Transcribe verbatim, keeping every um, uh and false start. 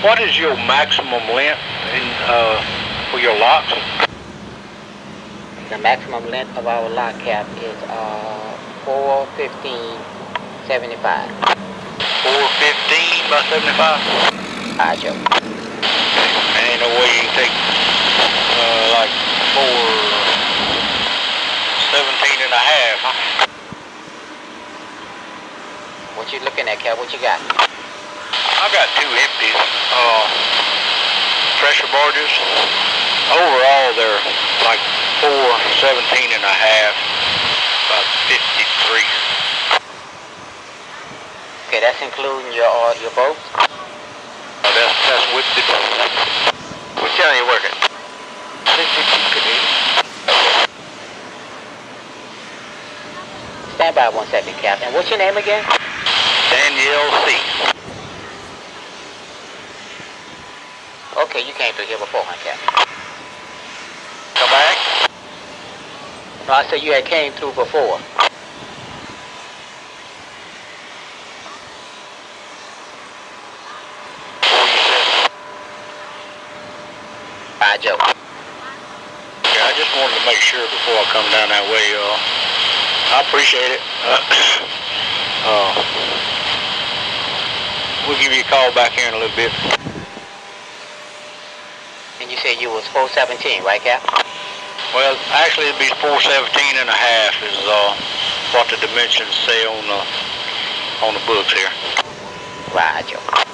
what is your maximum length in, uh, for your locks? The maximum length of our lock cap is uh, four fifteen seventy-five. four fifteen by seventy-five? Alright, Joe. And ain't no way you can take uh, like four seventeen and a half, huh? What you looking at, Cap? What you got? I got two empty uh, pressure barges. Overall, they're like four seventeen and a half by fifty-three. Okay, that's including your uh, your boats? Uh, that's that's with the boat. What channel you working? fifty-two Canadian. Stand by one second, Cap. And what's your name again? Danielle C. Okay, you came through here before, huh, Cap? Come back? No, I said you had came through before. Before you said? Bye, Joe. Yeah, I just wanted to make sure before I come down that way. Uh, I appreciate it. Uh, uh, we'll give you a call back here in a little bit. And you said you was four seventeen, right, Cap? Well, actually it'd be four seventeen and a half is uh, what the dimensions say on the on the books here. Right, Joe.